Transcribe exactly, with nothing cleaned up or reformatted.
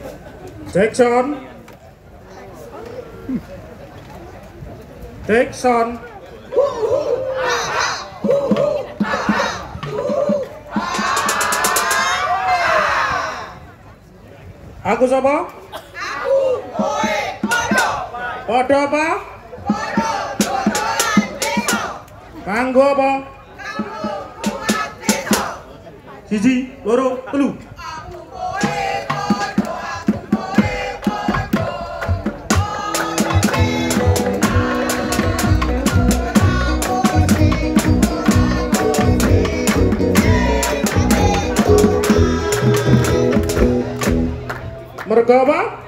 Jackson. Jackson. Aku siapa? Aku kowe podo. Podo apa? Podo dodolan desa. Kanggo apa? Kanggo kuat desa. Siji, loro, telu. Aku kowe podo, aku kowe podo. Mergo apa?